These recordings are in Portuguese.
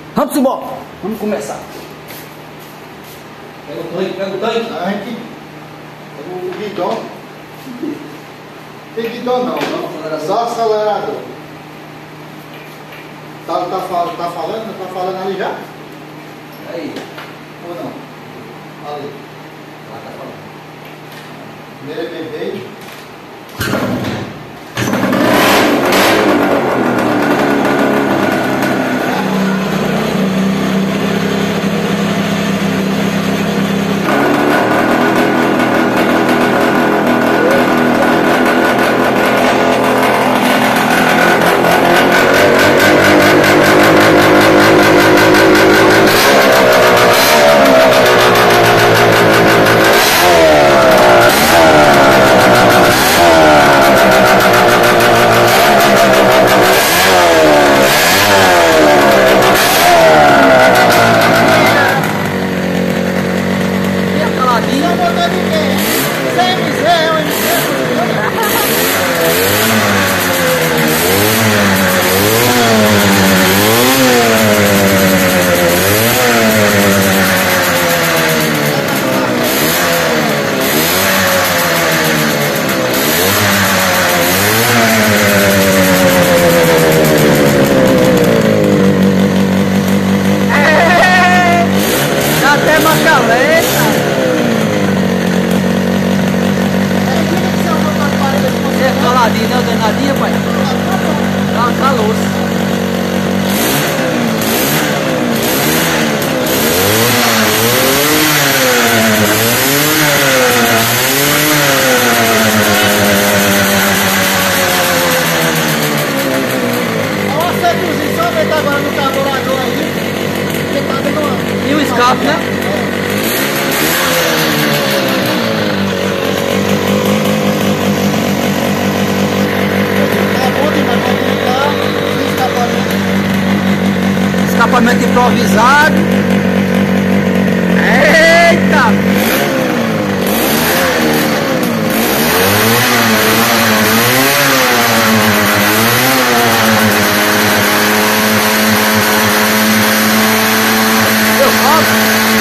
Vamos embora. Vamos começar. Pega o tanque, pega o tanque. Tanque. O guidão. Tem guidão não. Só acelerador. Tá falando? Tá falando ali já? Aí. Ou não? Ali. Lá tá falando. Primeiro bebê. Caladinho, né? Danadinha, pai. Dá uma calor. Olha a posição, ele tá agora no carburador aí. Ele tá dando uma... E o escape, né? Escapamento improvisado. Eita! Eu falo.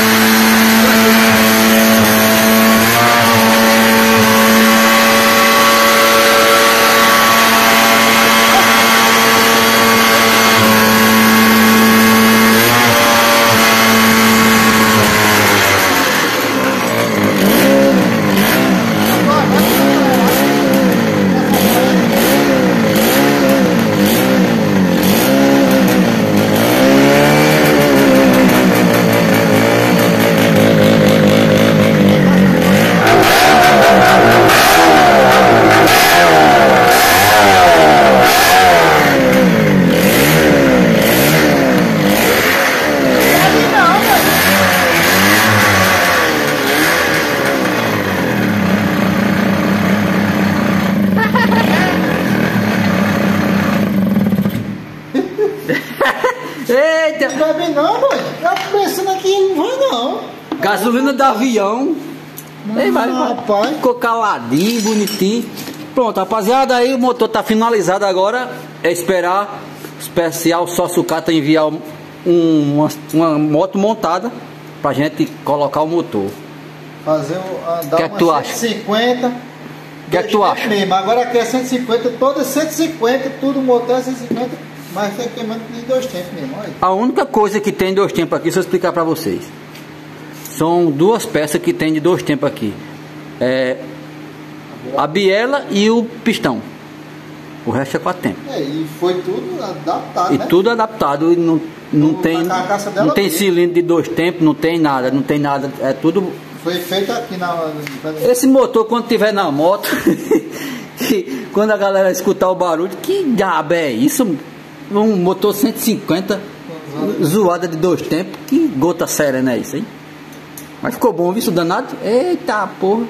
Eita! Não bebe não, mãe. Eu pensando aqui, não vai não. Gasolina do avião. Ei, vai, rapaz. ficou caladinho, bonitinho. Pronto, rapaziada, aí o motor tá finalizado agora. É esperar o especial só sucata enviar uma moto montada pra gente colocar o motor. Fazer andar Que é que tu acha? 150. Que é que tu acha? Mesmo. Agora aqui é 150, toda 150, tudo motor é 150, mas tem queimando de 2 tempos mesmo. Olha. A única coisa que tem 2 tempos aqui, deixa eu explicar pra vocês. São 2 peças que tem de 2 tempos aqui. É a biela e o pistão. O resto é 4 tempos. E foi tudo adaptado, E né? tudo adaptado. E não tem, carcaça dela não tem mesmo. cilindro de 2 tempos, não tem nada. É tudo. Foi feito aqui na... Esse motor, quando tiver na moto, quando a galera escutar o barulho, que diabo é isso? Um motor 150, zoada de 2 tempos, que gota serena é isso, hein? Mas ficou bom, viu isso danado? Eita porra!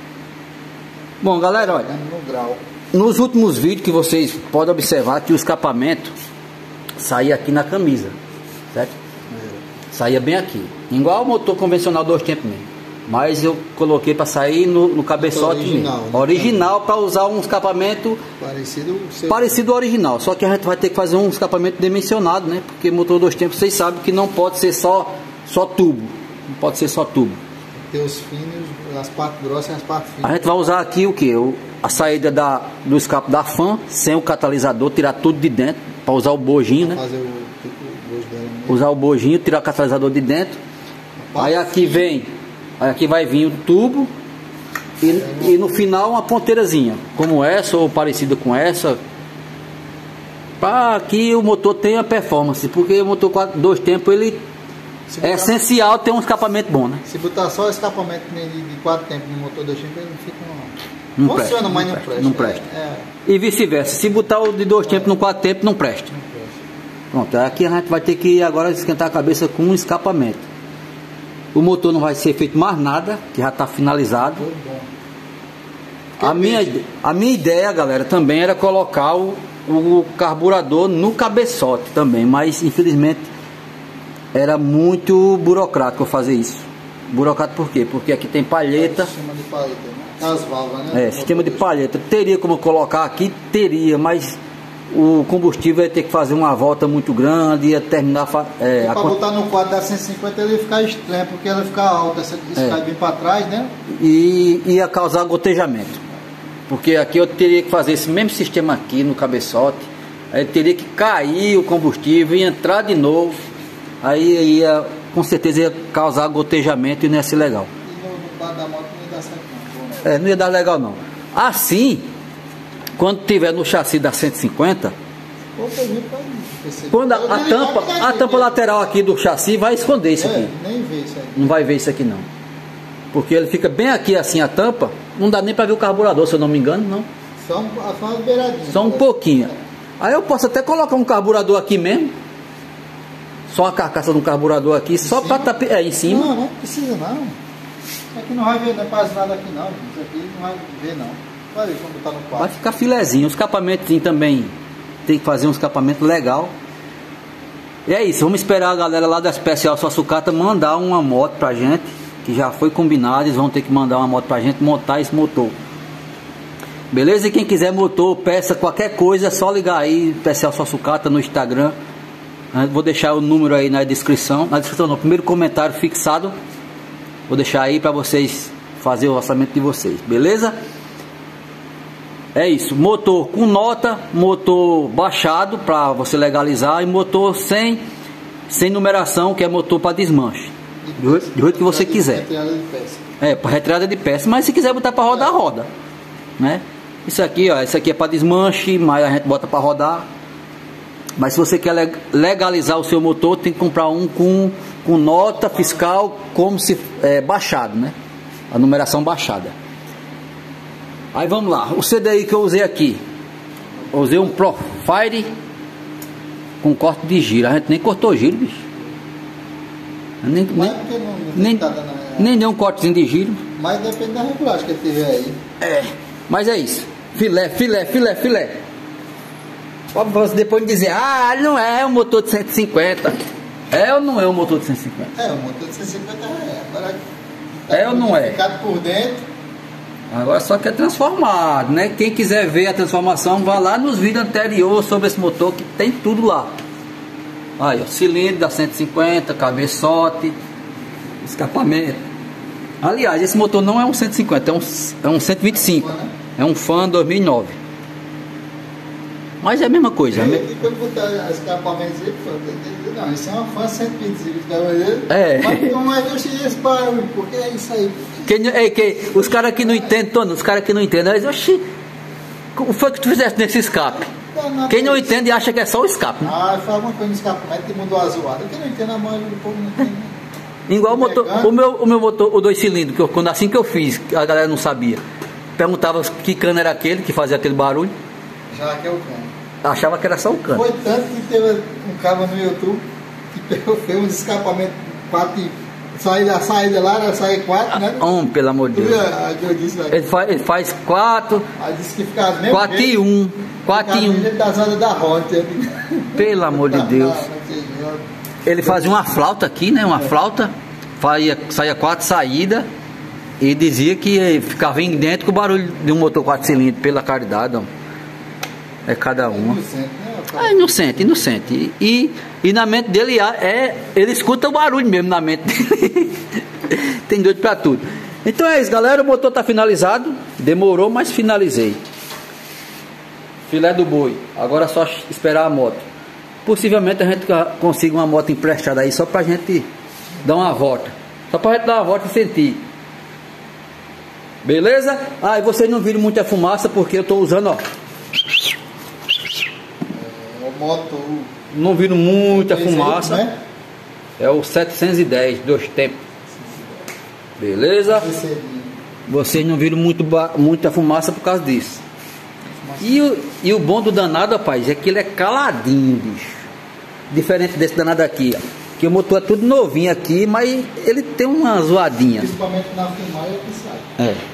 Bom, galera, olha, No grau. nos últimos vídeos que vocês podem observar que o escapamento saía aqui na camisa, certo? Saía bem aqui, igual o motor convencional 2 tempos mesmo. Mas eu coloquei para sair no cabeçote original, mesmo. né? Original, para usar um escapamento parecido ao original. Só que a gente vai ter que fazer um escapamento dimensionado, né? Porque motor 2 tempos, vocês sabem que não pode ser só tubo. Não pode ser só tubo. Tem os finos, as partes grossas e as partes finas. A gente vai usar aqui o que? A saída do escape da fan, sem o catalisador, tirar tudo de dentro, para usar o bojinho, né? Fazer o bojo dela, né? Usar o bojinho, tirar o catalisador de dentro. Aí aqui vai vir o tubo e no final uma ponteirazinha, como essa ou parecida com essa, para que o motor tenha performance, porque o motor 2 tempos ele é essencial ter um escapamento bom, né? Se botar só o escapamento de 4 tempos no motor 2 tempos, ele não fica não funciona, presta, mas não presta. Não presta. E vice-versa, se botar o de 2 tempos no 4 tempos, não presta. Pronto, aqui a gente vai ter que agora esquentar a cabeça com um escapamento. O motor não vai ser feito mais nada, que já está finalizado. A minha ideia, galera, também era colocar o carburador no cabeçote também, mas infelizmente era muito burocrático eu fazer isso. Burocrático por quê? Porque aqui tem palheta. Sistema de palheta, né? As válvulas, né? Sistema de palheta. Teria como colocar aqui? Teria, mas o combustível ia ter que fazer uma volta muito grande, ia terminar... Para botar no quadro da 150 ele ia ficar estranho, porque ela ia ficar alta, esse cai bem para trás, né? E ia causar gotejamento. Porque aqui eu teria que fazer esse mesmo sistema aqui no cabeçote, aí teria que cair o combustível e entrar de novo, aí ia, com certeza ia causar gotejamento e não ia ser legal. E no quadro da moto não ia dar certo não. Não ia dar legal não. Assim, quando tiver no chassi da 150, quando a tampa lateral aqui do chassi vai esconder isso aqui. Nem vê isso aí. Não vai ver isso aqui não. Porque ele fica bem aqui assim a tampa, não dá nem para ver o carburador, se eu não me engano, não. Só uma beiradinha. Só um pouquinho. Aí eu posso até colocar um carburador aqui mesmo. Só a carcaça de um carburador aqui, só para tapar em cima. Não precisa não. Aqui não vai ver quase nada aqui não. Isso aqui não vai ver não. Vai ver quando tá no quarto. Vai ficar filezinho. O escapamento também tem que fazer um escapamento legal. E é isso, vamos esperar a galera lá da Especial Sua Sucata mandar uma moto pra gente, que já foi combinado, eles vão ter que mandar uma moto pra gente montar esse motor. Beleza? E quem quiser motor, peça qualquer coisa, é só ligar aí, Especial Sua Sucata no Instagram. Vou deixar o número aí na descrição. Na descrição no primeiro comentário fixado. Vou deixar aí para vocês fazer o orçamento de vocês, beleza? É isso, motor com nota, motor baixado para você legalizar e motor sem numeração, que é motor para desmanche. Do jeito que você quiser. Para retirada de peça, mas se quiser botar para rodar, roda, né? Isso aqui, ó, isso aqui é para desmanche, mas a gente bota para rodar. Mas se você quer legalizar o seu motor, tem que comprar um com nota fiscal, como se baixado, né? A numeração baixada. Aí vamos lá, o CDI que eu usei aqui, eu usei um Profire com corte de giro. A gente nem cortou giro, bicho. Nem deu um cortezinho de giro. Mas depende da regulagem que ele tiver aí. Mas é isso. Filé. Depois de dizer, não é um motor de 150. É ou não é um motor de 150? O motor de 150 é. Agora, é ou não é? Ficado por dentro. Agora só que é transformado, né? Quem quiser ver a transformação, vá lá nos vídeos anteriores sobre esse motor, que tem tudo lá. Aí, ó, cilindro da 150, cabeçote, escapamento. Aliás, esse motor não é um 150, é um 125. É um Fan 2009. Mas é a mesma coisa. E quando botar escapamento, não, isso é uma Fan 125. Mas não é esse barulho, porque é isso aí. Os caras que não entendem, os caras que não entendem, eles, oxi, o que foi que tu fizeste nesse escape? Quem não entende acha que é só o escape, né? Foi alguma coisa no escapamento que mudou a zoada. Quem não entende a mão do povo não entende. Igual o meu motor, o 2 cilindros, assim que eu fiz, a galera não sabia. Perguntava que cano era aquele que fazia aquele barulho. Já que é o cano. Achava que era só o cano. Foi tanto que teve um cara no YouTube que fez uns escapamentos 4 a saída lá, era sair 4, né? Pelo amor de Deus. Ele faz 4. Aí disse que ficava mesmo 4 e 1. 4 e 1. Da roda. Pelo amor de Deus. Ele fazia uma flauta aqui, né? Uma flauta. Saía 4 saídas. E dizia que ficava idêntico o barulho de um motor 4 cilindros, pela caridade, ó. É cada uma. Inocente. E na mente dele ele escuta o barulho mesmo na mente dele. Tem doido pra tudo. Então é isso, galera. O motor tá finalizado. Demorou, mas finalizei. Filé do boi. Agora é só esperar a moto. Possivelmente a gente consiga uma moto emprestada aí só pra gente dar uma volta. Só pra gente dar uma volta e sentir. Beleza? E vocês não viram muita fumaça porque eu tô usando, ó. Moto. Não viram muita fumaça. Né? É o 710, 2 tempos. Beleza? Vocês não viram muita fumaça por causa disso. E o bom do danado, rapaz, é que ele é caladinho, bicho. Diferente desse danado aqui, ó. Que o motor é tudo novinho aqui, mas ele tem uma zoadinha. Principalmente na filmagem é que sai. É.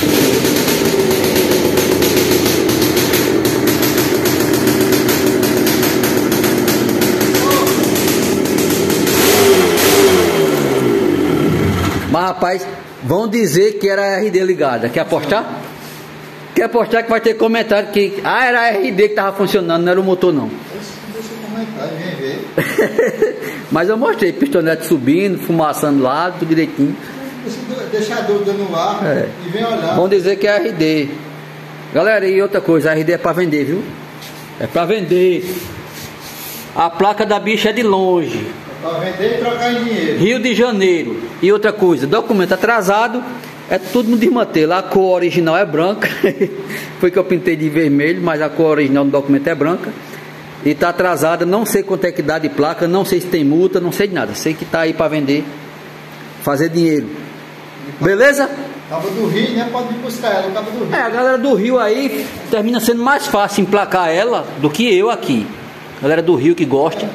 Mas rapaz, vão dizer que era a RD ligada. Quer apostar? Quer apostar que vai ter comentário que era a RD que estava funcionando, não era o motor não. Deixa eu comentar, vem ver. Mas eu mostrei, pistonete subindo, fumaçando lá, tudo direitinho. Deixa a dúvida no ar e vem olhar. Vão dizer que é a RD. Galera, e outra coisa, a RD é para vender, viu? É para vender. A placa da bicha é de longe. Para vender e trocar em dinheiro. Rio de Janeiro. E outra coisa, documento atrasado, é tudo no desmantelo. A cor original é branca. Foi que eu pintei de vermelho, mas a cor original do documento é branca. E está atrasada, não sei quanto é que dá de placa, não sei se tem multa, não sei de nada. Sei que está aí para vender, fazer dinheiro. Beleza? Cabo do Rio, né? Pode ir buscar ela, o Cabo do Rio. A galera do Rio aí termina sendo mais fácil emplacar ela do que eu aqui. Galera do Rio que gosta.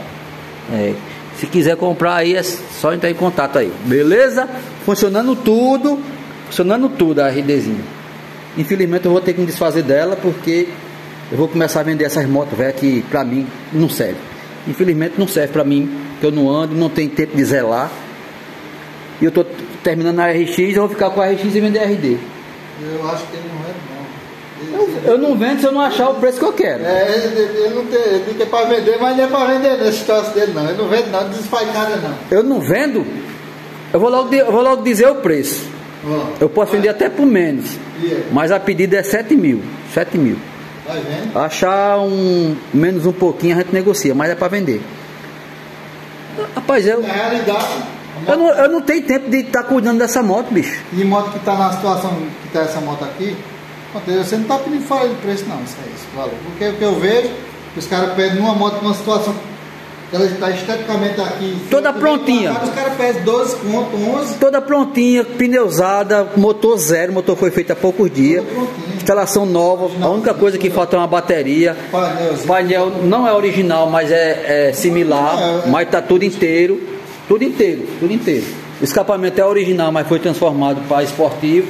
Se quiser comprar aí, é só entrar em contato aí. Beleza? Funcionando tudo a RDzinha. Infelizmente eu vou ter que me desfazer dela porque eu vou começar a vender essas motos velhas que pra mim não serve. Infelizmente não serve pra mim, que eu não ando, não tenho tempo de zelar. E eu tô terminando a RX, eu vou ficar com a RX e vender a RD. Eu acho que ele não vende não. Eu não vendo se eu não achar o preço que eu quero. Ele não tem, ele tem para vender, mas não é para vender nesse troço dele não. Ele não vende não, não desfaz nada não. Eu não vendo? Eu vou logo dizer o preço. Eu posso vender até por menos. Mas a pedida é 7 mil. 7 mil. Vai vendo? Achar menos um pouquinho a gente negocia, mas é para vender. Rapaz, na realidade, eu não tenho tempo de estar cuidando dessa moto, bicho. E moto que está na situação que está essa moto aqui, você não está pedindo fora de preço não, isso é isso, valor. Porque o que eu vejo, os caras pedem uma moto numa situação que ela está esteticamente aqui toda prontinha. Os caras pedem 12 conto, 11. Toda prontinha, pneusada, motor zero, motor foi feito há poucos dias. Instalação nova, a única coisa que falta é uma bateria. Painel não é original, mas é similar, mas está tudo inteiro. Tudo inteiro. O escapamento é original, mas foi transformado para esportivo.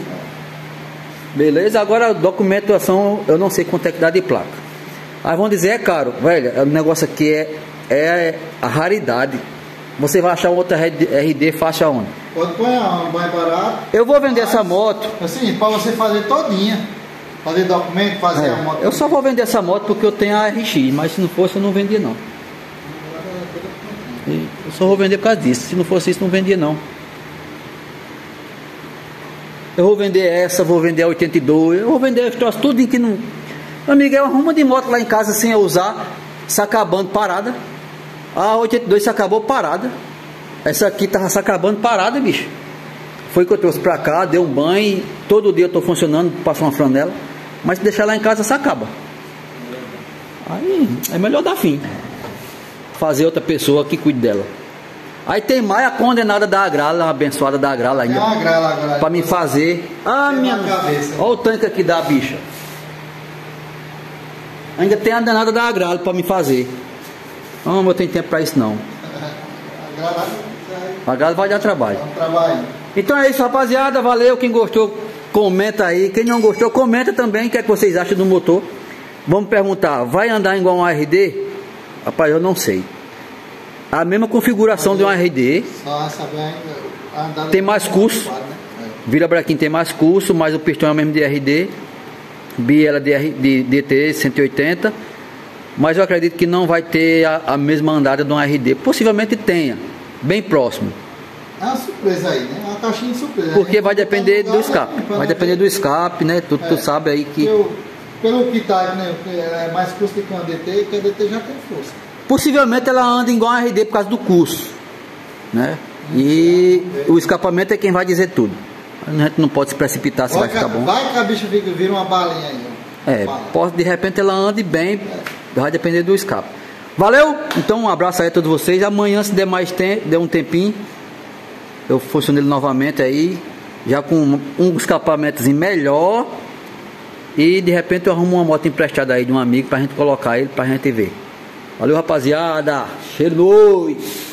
Beleza? Agora a documentação, eu não sei quanto é que dá de placa. Aí vão dizer, é caro. Velho, o negócio aqui é a raridade. Você vai achar outra RD faixa aonde? Pode pôr uma mais barata. Eu vou vender essa moto. Assim, para você fazer todinha. Fazer documento, fazer a moto. Eu só vou vender essa moto porque eu tenho a RX, mas se não fosse eu não vendia não. Eu só vou vender por causa disso. Se não fosse isso, não vendia não. Eu vou vender essa, vou vender a 82, eu vou vender os troços, tudo em que não. Meu amigo, eu arrumo de moto lá em casa sem eu usar, se acabando parada. A 82 se acabou parada. Essa aqui tava se acabando parada, bicho. Foi que eu trouxe pra cá, dei um banho, todo dia eu tô funcionando, passo uma flanela. Mas se deixar lá em casa, se acaba. Aí é melhor dar fim. Fazer outra pessoa que cuide dela. Aí tem mais a condenada da Agrala, a abençoada da Agrala ainda. Pra me fazer. Olha o tanque aqui da bicha. Ainda tem a danada da Agrala pra me fazer. Não, eu tenho tempo pra isso não. A Agrala vai dar trabalho. Então é isso, rapaziada. Valeu. Quem gostou, comenta aí. Quem não gostou, comenta também o que é que vocês acham do motor. Vamos perguntar, vai andar igual um RD? Rapaz, eu não sei. A mesma configuração de um RD. Tem mais custo. virabrequim tem mais curso, mas o pistão é o mesmo de RD, biela de DT 180, mas eu acredito que não vai ter a mesma andada de um RD. Possivelmente tenha, bem próximo. É uma surpresa aí, né? Uma caixinha de surpresa. Porque vai depender do escape. Vai depender do escape, né? Tu sabe aí que... Pelo que tá, né? É mais custo que uma DT, que a DT já tem força. Possivelmente ela anda igual a RD por causa do curso, né? E o escapamento é quem vai dizer tudo. A gente não pode se precipitar se vai ficar bom. Vai que a bicha vira uma balinha aí. Pode, de repente ela ande bem, vai depender do escape. Valeu? Então um abraço aí a todos vocês. Amanhã, se der mais tempo, der um tempinho, eu funciono ele novamente aí, já com um escapamentozinho melhor. E de repente eu arrumo uma moto emprestada aí de um amigo pra gente colocar ele, pra gente ver. Valeu, rapaziada. Cheiro.